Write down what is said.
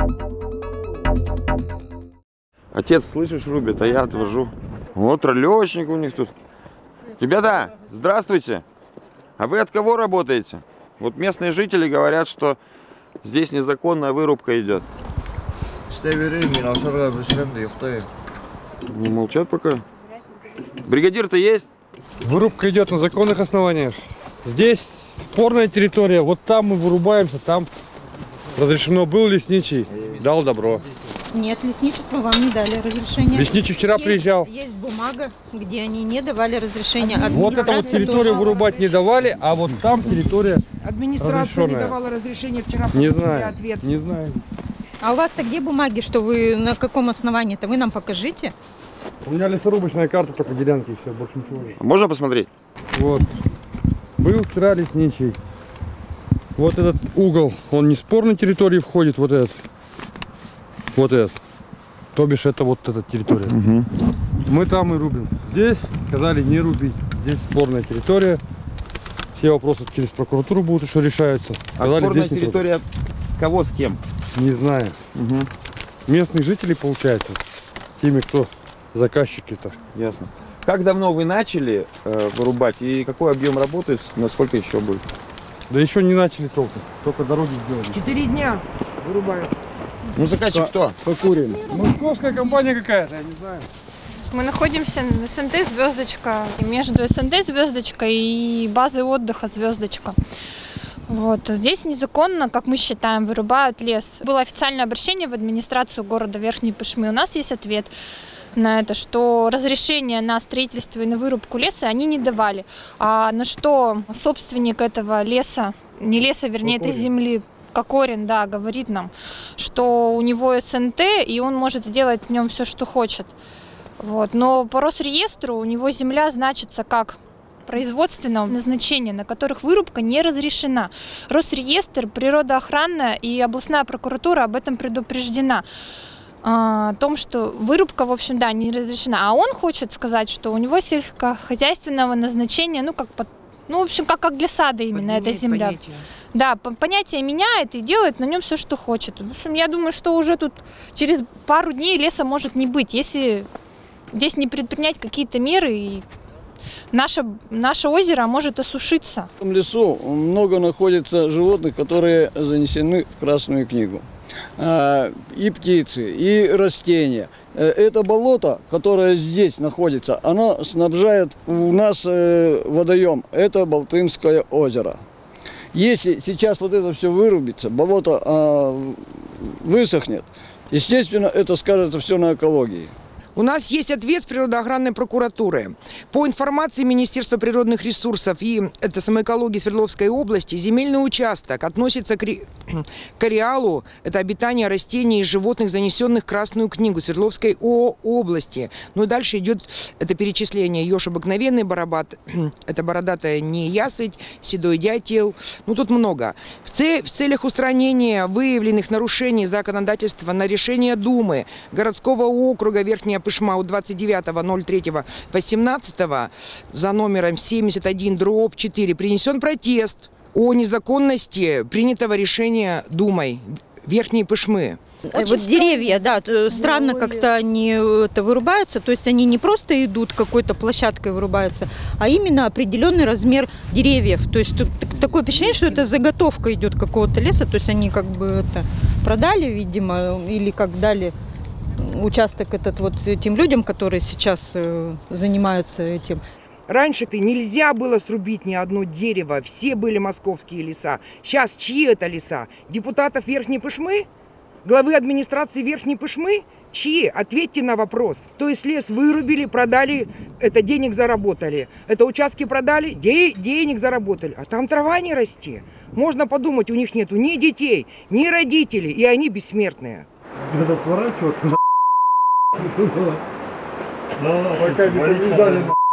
Отец, слышишь, рубит, а я отвожу. Вот ролёчник у них тут. Ребята, здравствуйте. А вы от кого работаете? Вот местные жители говорят, что здесь незаконная вырубка идет. Не молчат пока. Бригадир-то есть? Вырубка идет на законных основаниях. Здесь спорная территория. Вот там мы вырубаемся, там разрешено. Был лесничий, дал добро. Нет, лесничество вам не дали разрешение. Лесничий вчера приезжал. Есть бумага, где они не давали разрешения. Вот эту вот территорию вырубать не давали, а вот там территория администрация не давала разрешения вчера. Не знаю, ответ. не знаю. А у вас-то где бумаги, что вы на каком основании-то? Вы нам покажите. У меня лесорубочная карта только делянки, и все, больше ничего нет. Можно посмотреть? Вот. Был вчера лесничий. Вот этот угол, он не в спорной территории входит, вот этот. Вот этот. То бишь это вот эта территория. Угу. Мы там и рубим. Здесь сказали не рубить. Здесь спорная территория. Все вопросы через прокуратуру будут еще решаются. Сказали, а спорная территория кого с кем? Не знаю. Угу. Местных жителей, получается. Теми, кто заказчики-то. Ясно. Как давно вы начали вырубать и какой объем работы, насколько еще будет? Да еще не начали только. Только дороги сделали. 4 дня вырубают. Ну, заказчик кто? Покурим. Московская компания какая-то, я не знаю. Мы находимся на СНТ «Звездочка». Между СНТ «Звездочка» и базой отдыха «Звездочка». Вот. Здесь незаконно, как мы считаем, вырубают лес. Было официальное обращение в администрацию города Верхней Пышмы. У нас есть ответ на это, что разрешение на строительство и на вырубку леса они не давали. А на что собственник этого леса, не леса, вернее, этой земли, Кокорин, да, говорит нам, что у него СНТ, и он может сделать в нем все, что хочет. Вот. Но по Росреестру у него земля значится как производственного назначения, на которых вырубка не разрешена. Росреестр, природоохранная и областная прокуратура об этом предупреждена. О том, что вырубка, в общем, да, не разрешена. А он хочет сказать, что у него сельскохозяйственного назначения, ну, как, ну, в общем, как для сада именно эта земля. Понятие. Да, понятие меняет и делает на нем все, что хочет. В общем, я думаю, что уже тут через пару дней леса может не быть, если здесь не предпринять какие-то меры, и наше озеро может осушиться. В лесу много находится животных, которые занесены в Красную книгу. И птицы, и растения. Это болото, которое здесь находится, оно снабжает у нас водоем. Это Балтымское озеро. Если сейчас вот это все вырубится, болото высохнет, естественно, это скажется все на экологии. У нас есть ответ с природоохранной прокуратуры. По информации Министерства природных ресурсов и экологии Свердловской области, земельный участок относится к ареалу, это обитание растений и животных, занесенных в Красную книгу Свердловской области. Ну и дальше идет это перечисление. Еж обыкновенный, барабат, это бородатая неясыть, седой дятел. Ну тут много. В целях устранения выявленных нарушений законодательства на решение Думы городского округа Верхняя Пышма от 29.03.18 за номером 71/4 принесен протест о незаконности принятого решения Думой Верхней Пышмы. Вот деревья, да, странно как-то они вырубаются, то есть они не просто идут какой-то площадкой вырубаются, а именно определенный размер деревьев. То есть такое впечатление, что это заготовка идет какого-то леса, то есть они как бы это продали, видимо, или как дали участок этот вот этим людям, которые сейчас занимаются этим. Раньше нельзя было срубить ни одно дерево, все были московские леса. Сейчас чьи это леса? Депутатов Верхней Пышмы? Главы администрации Верхней Пышмы? Чьи? Ответьте на вопрос. То есть лес вырубили, продали, это денег заработали. Это участки продали, денег заработали. А там трава не расти. Можно подумать, у них нету ни детей, ни родителей, и они бессмертные. Надо сворачиваться. Пока не побежали.